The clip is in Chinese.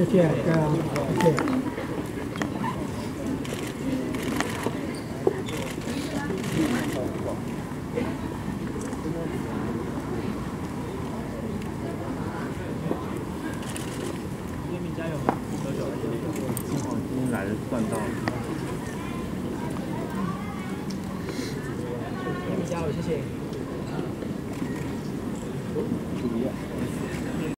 谢谢，对啊，谢谢。 加油！喝酒了，幸好今天来的赚到了。加油，谢谢。